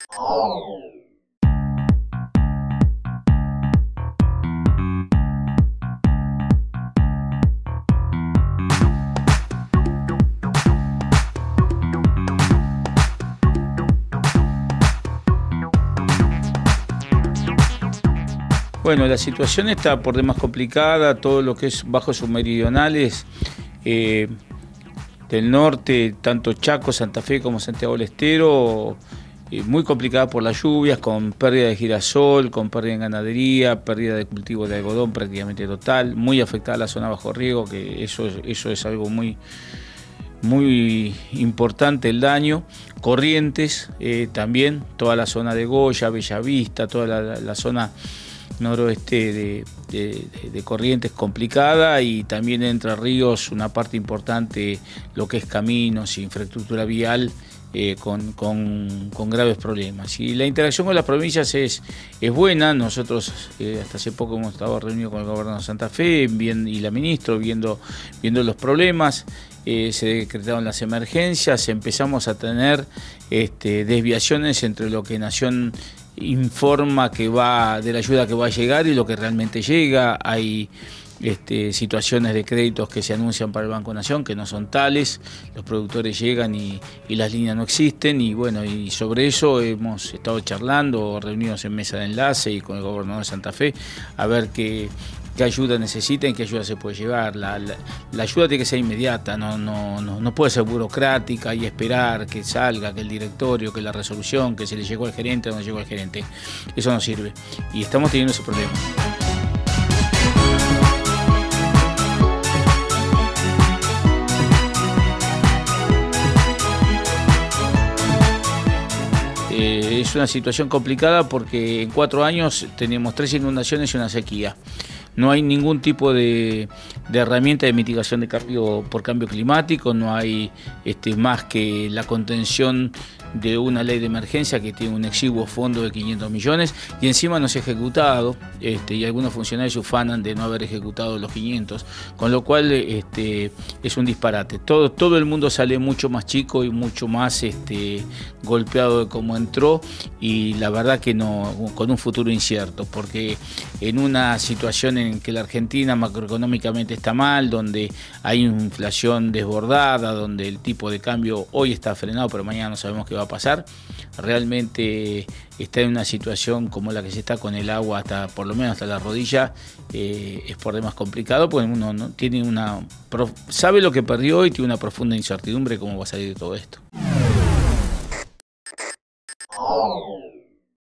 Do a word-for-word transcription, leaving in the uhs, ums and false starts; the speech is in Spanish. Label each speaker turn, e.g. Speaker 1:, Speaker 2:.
Speaker 1: Bueno, la situación está por demás complicada, todo lo que es bajos submeridionales eh, del norte, tanto Chaco, Santa Fe como Santiago del Estero, eh, muy complicada por las lluvias, con pérdida de girasol, con pérdida en ganadería, pérdida de cultivo de algodón prácticamente total, muy afectada la zona bajo riego, que eso, eso es algo muy, muy importante el daño. Corrientes eh, también, toda la zona de Goya, Bellavista, toda la, la, la zona noroeste de, de, de Corrientes complicada, y también Entre Ríos una parte importante, lo que es caminos e infraestructura vial, eh, con, con, con graves problemas. Y la interacción con las provincias es, es buena. Nosotros eh, hasta hace poco hemos estado reunidos con el gobernador de Santa Fe bien, y la ministra viendo, viendo los problemas. Eh, se decretaron las emergencias, empezamos a tener este, desviaciones entre lo que Nación informa que va de la ayuda que va a llegar y lo que realmente llega. Hay este, situaciones de créditos que se anuncian para el Banco Nación que no son tales, los productores llegan y, y las líneas no existen, y bueno, y sobre eso hemos estado charlando, reunidos en mesa de enlace y con el gobernador de Santa Fe, a ver qué qué ayuda necesitan, qué ayuda se puede llevar. La, la, la ayuda tiene que ser inmediata, no, no, no, no puede ser burocrática y esperar que salga, que el directorio, que la resolución, que se le llegó al gerente o no llegó al gerente. Eso no sirve. Y estamos teniendo ese problema. Eh, es una situación complicada porque en cuatro años tenemos tres inundaciones y una sequía. No hay ningún tipo de, de herramienta de mitigación de cambio por cambio climático, no hay este, más que la contención de una ley de emergencia que tiene un exiguo fondo de quinientos millones y encima no se ha ejecutado, este, y algunos funcionarios se ufanan de no haber ejecutado los quinientos, con lo cual este, es un disparate. Todo, todo el mundo sale mucho más chico y mucho más este, golpeado de cómo entró, y la verdad que no, con un futuro incierto, porque en una situación en que la Argentina macroeconómicamente está mal, donde hay una inflación desbordada, donde el tipo de cambio hoy está frenado, pero mañana no sabemos qué va a pasar, realmente está en una situación como la que se está con el agua hasta por lo menos hasta la rodilla, eh, es por demás complicado, porque uno no tiene una sabe lo que perdió y tiene una profunda incertidumbre cómo va a salir de todo esto.